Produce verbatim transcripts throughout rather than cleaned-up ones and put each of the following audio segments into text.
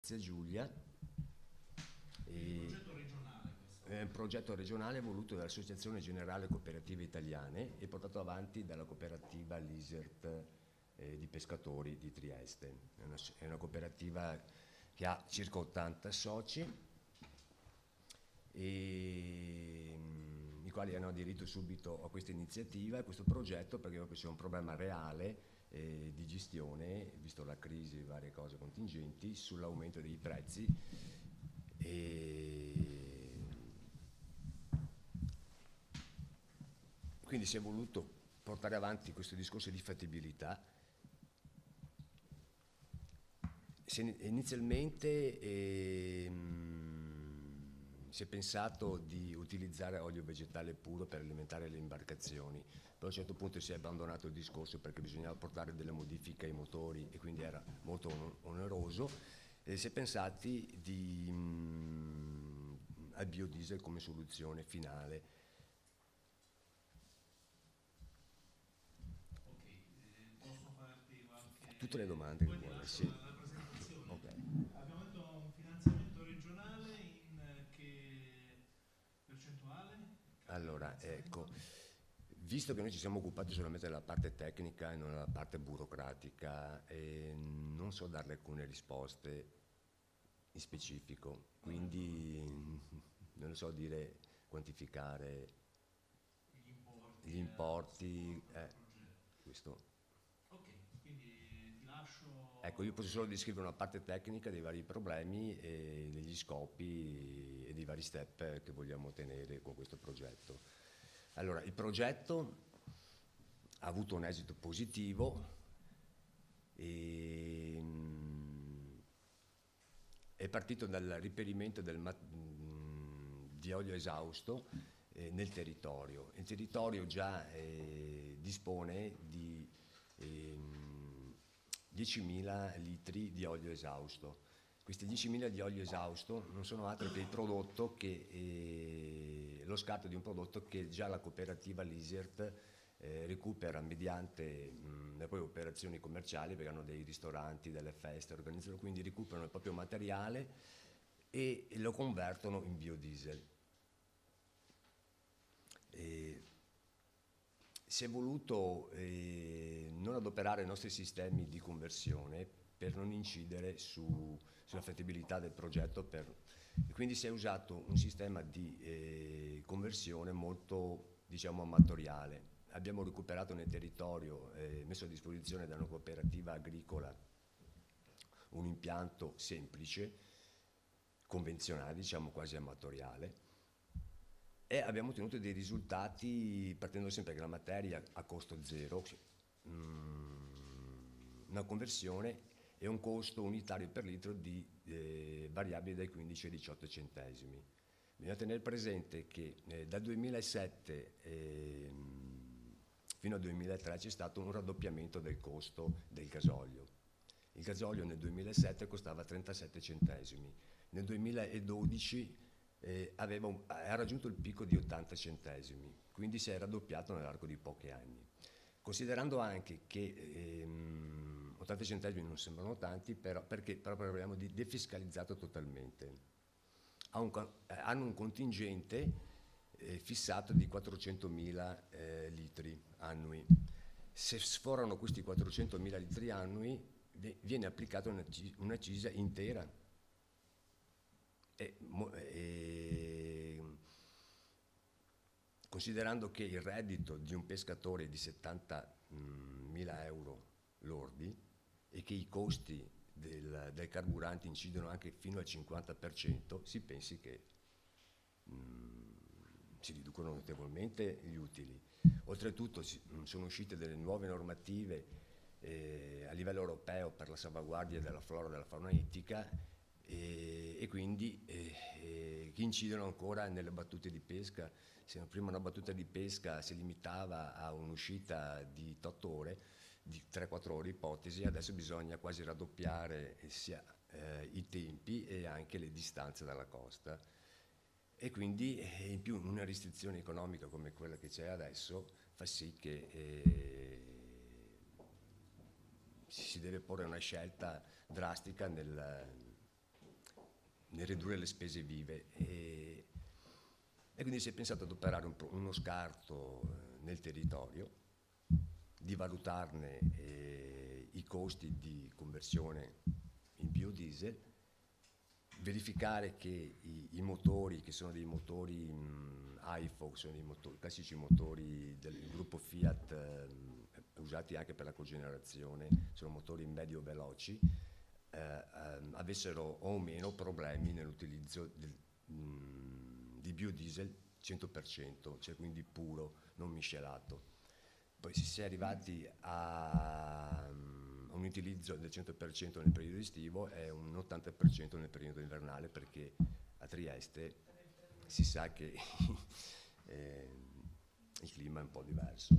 Giulia. Quindi E progetto regionale questo. è un progetto regionale voluto dall'Associazione Generale Cooperative Italiane e portato avanti dalla cooperativa Lisert eh, di pescatori di Trieste. È una, è una cooperativa che ha circa ottanta soci e, mm, i quali hanno aderito subito a questa iniziativa e questo progetto perché proprio c'è un problema reale eh, di gestione, visto la crisi e varie cose contingenti, sull'aumento dei prezzi e quindi si è voluto portare avanti questo discorso di fattibilità. Se inizialmente ehm, si è pensato di utilizzare olio vegetale puro per alimentare le imbarcazioni, poi a un certo punto si è abbandonato il discorso perché bisognava portare delle modifiche ai motori e quindi era molto on- oneroso e si è pensati di, mm, al biodiesel come soluzione finale. Ok, eh, posso farti Tutte le qualche... domande che Poi ti vuole, lascio sì. la, la presentazione. Ok. Abbiamo detto un finanziamento regionale in eh, che percentuale? Cambia il Allora, ecco, finanziamento? visto che noi ci siamo occupati solamente della parte tecnica e non della parte burocratica, eh, non so darle alcune risposte in specifico, Non è un problema. quindi non lo so dire, quantificare Gli gli importi a importi, supporto del eh, progetto. questo. Ok, quindi ti Ecco, io lascio posso solo le... descrivere una parte tecnica dei vari problemi e degli scopi e dei vari step che vogliamo ottenere con questo progetto. Allora, il progetto ha avuto un esito positivo e mm, è partito dal riperimento del ma- mm, di olio esausto eh, nel territorio. Il territorio già eh, dispone di ehm, diecimila litri di olio esausto. Questi diecimila di olio esausto non sono altro che il prodotto che, eh, lo scarto di un prodotto che già la cooperativa Lisert eh, recupera mediante mh, le proprie operazioni commerciali, perché hanno dei ristoranti, delle feste, organizzano, quindi recuperano il proprio materiale e lo convertono in biodiesel. E si è voluto eh, non adoperare i nostri sistemi di conversione per non incidere su- sulla fattibilità del progetto, per- e quindi si è usato un sistema di eh, conversione molto, diciamo, amatoriale. Abbiamo recuperato nel territorio, eh, messo a disposizione da una cooperativa agricola, un impianto semplice, convenzionale, diciamo quasi amatoriale, e abbiamo ottenuto dei risultati partendo sempre che la materia a costo zero, mm, una conversione e un costo unitario per litro di eh, variabile dai quindici ai diciotto centesimi. Bisogna tenere presente che eh, dal duemilasette ehm, fino al duemilatré c'è stato un raddoppiamento del costo del gasolio. Il gasolio nel duemilasette costava trentasette centesimi, nel duemiladodici eh, aveva un- ha raggiunto il picco di ottanta centesimi, quindi si è raddoppiato nell'arco di pochi anni. Considerando anche che ehm, ottanta centesimi non sembrano tanti, però, perché però parliamo di defiscalizzato totalmente. Ha un co- eh, hanno un contingente eh, fissato di quattrocentomila eh, litri annui. Se sforano questi quattrocentomila litri annui, vi- viene applicata una, ci- una cisa intera. E, mo- e- considerando che il reddito di un pescatore è di settantamila euro lordi e che i costi del, del carburante incidono anche fino al cinquanta per cento, si pensi che mm, si riducono notevolmente gli utili. Oltretutto si- sono uscite delle nuove normative eh, a livello europeo per la salvaguardia della flora e della fauna ittica e, e quindi eh, eh, che incidono ancora nelle battute di pesca. Se prima una battuta di pesca si limitava a un'uscita di otto ore, di tre quattro ore ipotesi, adesso bisogna quasi raddoppiare eh, sia eh, i tempi e anche le distanze dalla costa. E quindi eh, in più una restrizione economica come quella che c'è adesso fa sì che eh, si deve porre una scelta drastica nel, nel ridurre le spese vive. E, e quindi si è pensato ad operare un, uno scarto eh, nel territorio, di valutarne eh, i costi di conversione in biodiesel, verificare che i, i motori, che sono dei motori mh, I F O, sono i motori, classici motori del gruppo Fiat, eh, usati anche per la cogenerazione, sono motori medio veloci, eh, ehm, avessero o meno problemi nell'utilizzo del, mh, di biodiesel cento per cento, cioè quindi puro, non miscelato. Poi si è arrivati a un utilizzo del cento per cento nel periodo estivo e un ottanta per cento nel periodo invernale, perché a Trieste si sa che eh, il clima è un po' diverso.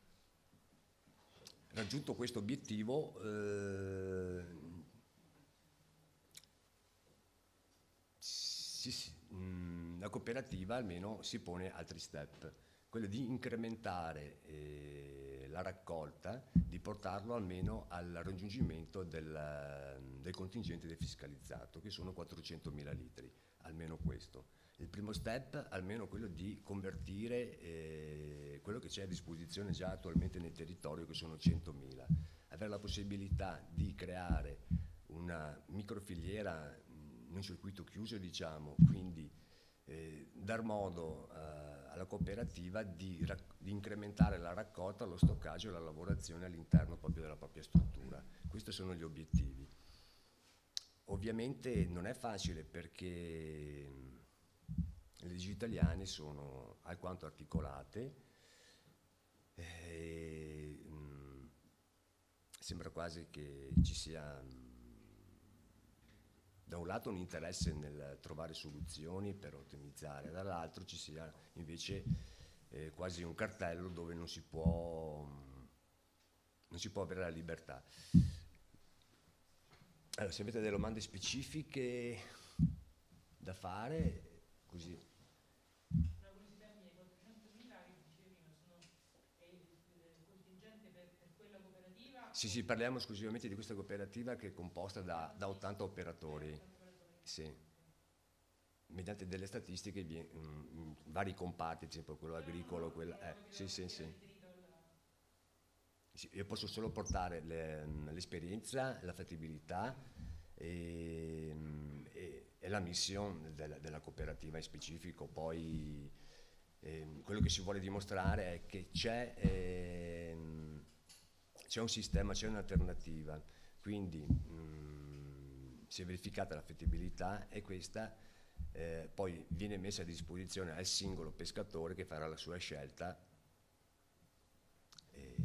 Raggiunto questo obiettivo, eh, si, si, mh, la cooperativa almeno si pone altri step, quello di incrementare eh, la raccolta, di portarlo almeno al raggiungimento del, del contingente defiscalizzato, che sono quattrocentomila litri, almeno questo. Il primo step, almeno quello di convertire eh, quello che c'è a disposizione già attualmente nel territorio, che sono centomila. Avere la possibilità di creare una microfiliera in un circuito chiuso, diciamo, quindi eh, dar modo eh, alla cooperativa di, di incrementare la raccolta, lo stoccaggio e la lavorazione all'interno proprio della propria struttura. Questi sono gli obiettivi. Ovviamente non è facile, perché le leggi italiane sono alquanto articolate e mh, sembra quasi che ci sia mh, da un lato un interesse nel trovare soluzioni per ottimizzare, dall'altro ci sia invece eh, quasi un cartello dove non si può, non si può avere la libertà. Allora, se avete delle domande specifiche da fare, così. Una curiosità mia, i quattrocentomila che dicevi sono il contingente per, per quella cooperativa? Sì, sì, parliamo esclusivamente di questa cooperativa, che è composta da, da ottanta operatori. Sì. Mediante delle statistiche in mm, vari comparti, ad esempio quello agricolo, quello, eh, sì, sì, sì. Sì, io posso solo portare le, l'esperienza, la fattibilità e, e, e la mission della, della cooperativa in specifico. Poi eh, quello che si vuole dimostrare è che c'è, eh, c'è un sistema, c'è un'alternativa, quindi mh, si è verificata la fattibilità, e questa eh, poi viene messa a disposizione al singolo pescatore, che farà la sua scelta. E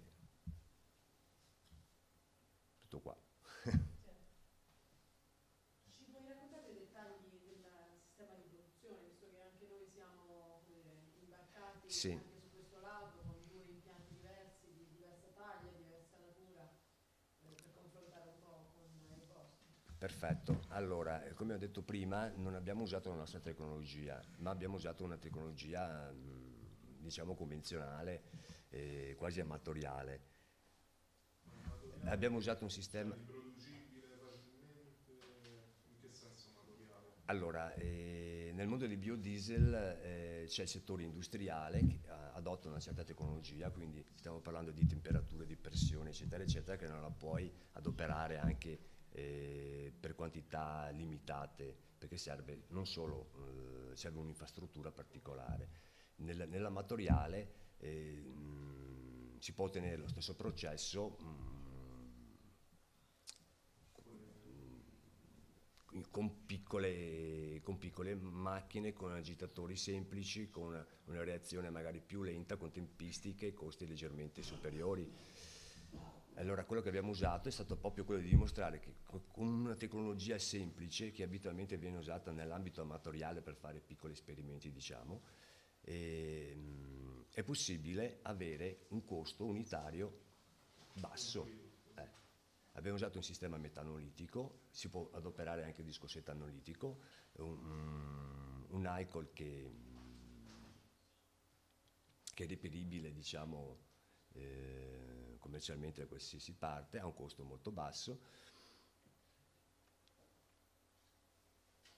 tutto qua. Ci puoi raccontare i dettagli del sistema di produzione, visto che anche noi siamo eh, imbarcati Sì. anche su questo lato, con due impianti diversi, di diversa taglia, diversa natura, eh, per confrontare un po' con i vostri. Perfetto, allora, come ho detto prima, non abbiamo usato la nostra tecnologia, ma abbiamo usato una tecnologia, diciamo, convenzionale, eh, quasi amatoriale. Abbiamo usato un sistema... Riproducibile facilmente? In che senso amatoriale? Allora, eh, nel mondo del biodiesel eh, c'è il settore industriale che adotta una certa tecnologia, quindi stiamo parlando di temperature, di pressione, eccetera, eccetera, che non la puoi adoperare anche eh, per quantità limitate, perché serve non solo, eh, serve un'infrastruttura particolare. Nel, nell'amatoriale eh, mh, si può ottenere lo stesso processo mh, Con piccole, con piccole macchine, con agitatori semplici, con una, una reazione magari più lenta, con tempistiche e costi leggermente superiori. Allora, quello che abbiamo usato è stato proprio quello di dimostrare che con una tecnologia semplice, che abitualmente viene usata nell'ambito amatoriale per fare piccoli esperimenti, diciamo, e, mh, è possibile avere un costo unitario basso. Abbiamo usato un sistema metanolitico, si può adoperare anche il discorso etanolitico, un, un alcol che, che è reperibile, diciamo, eh, commercialmente da qualsiasi parte, ha un costo molto basso.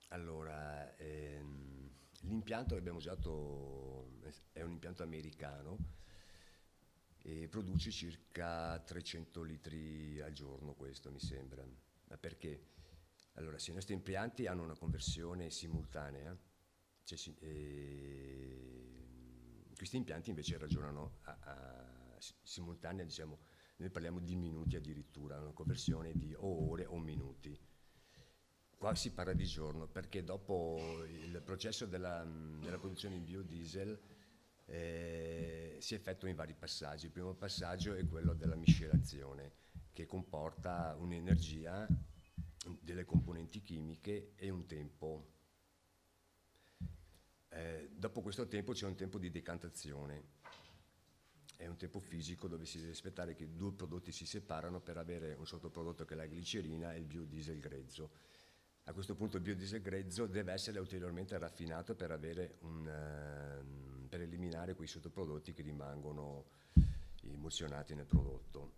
allora, ehm, l'impianto che abbiamo usato è un impianto americano e produce circa trecento litri al giorno, questo mi sembra. Ma perché? Allora, se i nostri impianti hanno una conversione simultanea, cioè, si- eh, questi impianti invece ragionano a, a- si- simultanea, diciamo, noi parliamo di minuti addirittura, una conversione di o ore o minuti. Qua si parla di giorno perché dopo il processo della, della produzione di biodiesel eh, si effettua in vari passaggi. Il primo passaggio è quello della miscelazione, che comporta un'energia, delle componenti chimiche e un tempo. Eh, dopo questo tempo c'è un tempo di decantazione, è un tempo fisico dove si deve aspettare che due prodotti si separano per avere un sottoprodotto che è la glicerina e il biodiesel grezzo. A questo punto il biodiesel grezzo deve essere ulteriormente raffinato per, avere un, ehm, per eliminare quei sottoprodotti che rimangono emulsionati nel prodotto.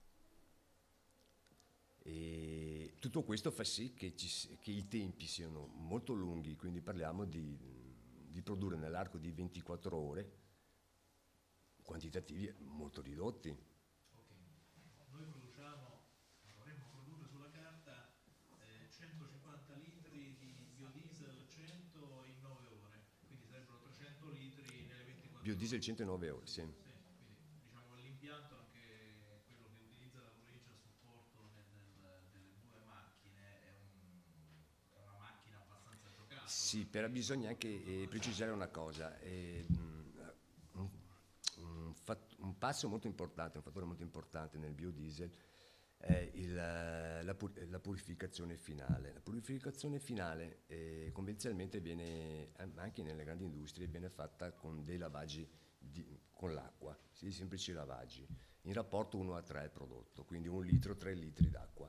E tutto questo fa sì che, ci si- che i tempi siano molto lunghi, quindi parliamo di, di produrre nell'arco di ventiquattro ore quantitativi molto ridotti. Ok. Noi produciamo, dovremmo produrre sulla carta eh, centocinquanta litri di biodiesel cento in nove ore, quindi sarebbero trecento litri nelle ventiquattro Biodiesel ore. centonove ore, sì. Sì, quindi diciamo l'impianto, anche quello che utilizza la provincia a supporto de- del- delle due macchine, è, un- è una macchina abbastanza giocattolo, Sì, però perché bisogna insomma anche tutta eh, la precisare una cosa. eh, mh, un, un fat- un passo molto importante, un fattore molto importante nel biodiesel è il, eh, la, pur- la purificazione finale. La purificazione finale eh, convenzionalmente viene, eh, anche nelle grandi industrie, viene fatta con dei lavaggi di- con l'acqua, sì, semplici lavaggi, in rapporto uno a tre al prodotto, quindi un litro, tre litri d'acqua.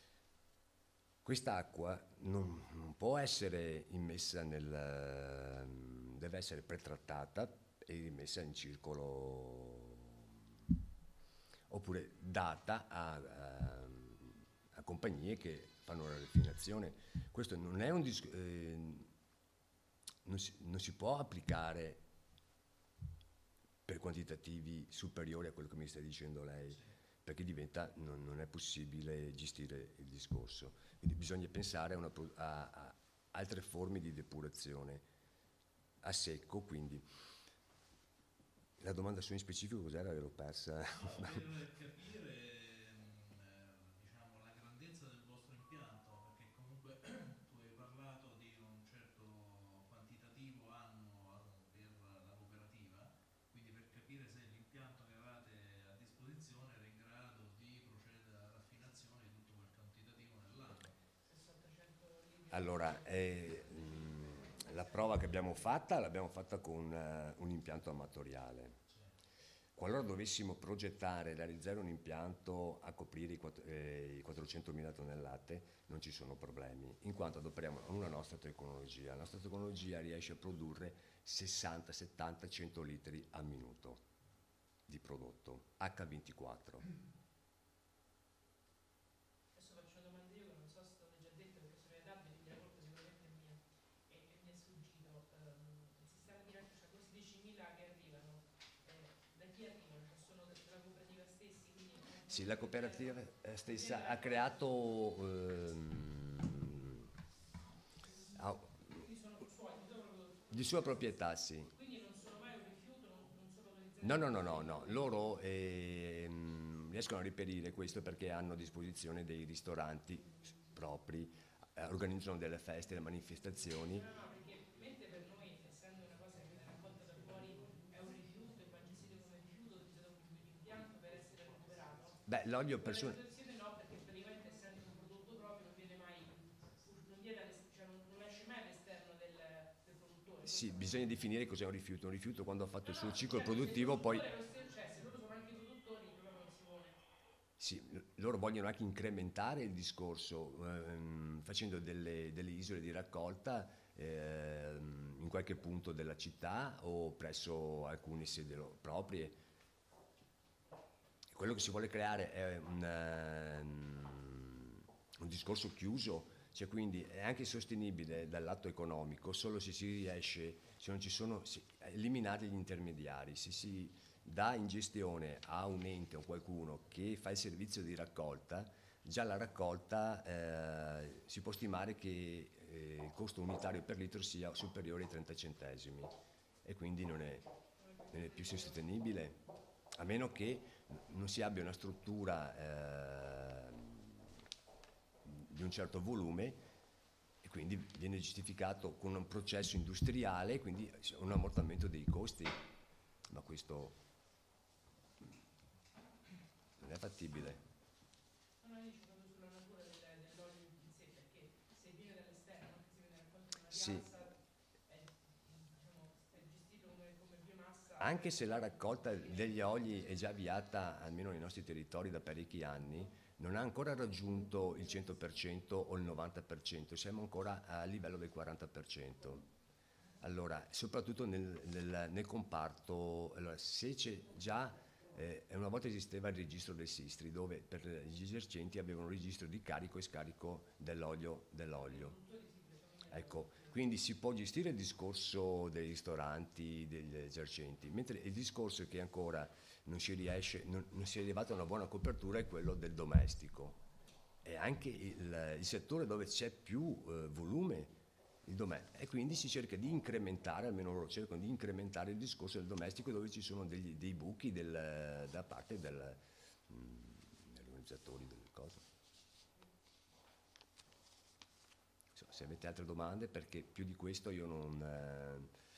Quest'acqua non, non può essere immessa nel, ehm, deve essere pretrattata e rimessa in circolo oppure data a, a- a compagnie che fanno la raffinazione. Questo non è un dis- eh, non si, non si può applicare per quantitativi superiori a quello che mi sta dicendo lei, perché diventa, non, non è possibile gestire il discorso. Quindi bisogna pensare a, una pro- a- a altre forme di depurazione a secco, quindi la domanda su in specifico cos'era? L'ho persa. no, per capire mh, eh, diciamo, la grandezza del vostro impianto, perché comunque tu hai parlato di un certo quantitativo annuo eh, per la cooperativa, quindi per capire se l'impianto che avete a disposizione era in grado di procedere alla raffinazione di tutto quel quantitativo nell'anno. Se sono trecento litri al Allora, giorno, eh, mh, la prova che abbiamo fatta l'abbiamo fatta con eh, un impianto amatoriale. Qualora dovessimo progettare e realizzare un impianto a coprire i quatt- eh, i quattrocentomila tonnellate, non ci sono problemi, in quanto adoperiamo una nostra tecnologia. La nostra tecnologia riesce a produrre sessanta, settanta, cento litri al minuto di prodotto, acca ventiquattro. adesso faccio una domanda io che non so se te l'ho già detto perché sono in rabbia, quindi la colpa sicuramente è mia e, e mi è sfuggito. Ehm, il sistema di raccolta, questi diecimila che arrivano, eh, da chi arrivano? Cioè sono de- della cooperativa stessi, quindi è un Sì, la prodotto che cooperativa viene eh, viene stessa ha raccolto, creato ehm, ha- quindi sono suoi, di sua proprio di sua proprietà proprietà, stessa. sì. Quindi non sono mai un rifiuto, non, non sono autorizzati No, a no, no, no, produrre no. rifiuti. Loro ehm, riescono a reperire questo perché hanno a disposizione dei ristoranti propri, eh, organizzano delle feste, delle manifestazioni. No, no, perché mentre per noi, essendo una cosa che viene raccolta da fuori, è un rifiuto e va gestito come rifiuto utilizzato come impianto per essere recuperato, Beh, l'olio quella person- situazione no, perché praticamente essendo un prodotto proprio non viene mai, non, viene all'es- cioè non, non esce mai all'esterno del, del produttore, sì, questo bisogna volevo dire. definire cos'è un rifiuto. Un rifiuto quando ha fatto No, il suo no, ciclo certo, se il produttivo poi produttore è lo stesso, cioè se loro sono anche i produttori, il problema non si pone. sì, loro vogliono anche incrementare il discorso ehm, facendo delle, delle isole di raccolta ehm, in qualche punto della città o presso alcune sedi lo- proprie. Quello che si vuole creare è un, ehm, un discorso chiuso Cioè, quindi è anche sostenibile dal lato economico solo se si riesce, se non ci sono, se, eliminare gli intermediari, se si dà in gestione a un ente o qualcuno che fa il servizio di raccolta, già la raccolta eh, si può stimare che eh, il costo unitario per litro sia superiore ai trenta centesimi e quindi non è, non è più sostenibile, a meno che non si abbia una struttura eh, di un certo volume e quindi viene giustificato con un processo industriale, quindi un ammortamento dei costi, ma questo non è fattibile. Non hai dicevo sulla natura del- dell'olio in sé, perché se viene dall'esterno, anche se viene raccolto in una Sì. piazza, è, diciamo, è gestito come, come biomassa. Anche se la raccolta degli oli è già avviata, almeno nei nostri territori, da parecchi anni, non ha ancora raggiunto il cento per cento o il novanta per cento, siamo ancora a livello del quaranta per cento. Allora, soprattutto nel, nel- nel comparto, allora, se c'è già, eh, una volta esisteva il registro del Sistri, dove per gli esercenti avevano un registro di carico e scarico dell'olio. dell'olio. Ecco, quindi si può gestire il discorso dei ristoranti, degli esercenti, mentre il discorso che ancora non si riesce, non, non si è arrivato a una buona copertura è quello del domestico. E anche il, il settore dove c'è più eh, volume, il dome- e quindi si cerca di incrementare, almeno loro cercano di incrementare il discorso del domestico dove ci sono degli- dei buchi del- da parte del, mm, degli organizzatori delle cose. Insomma, se avete altre domande, perché più di questo io non... eh,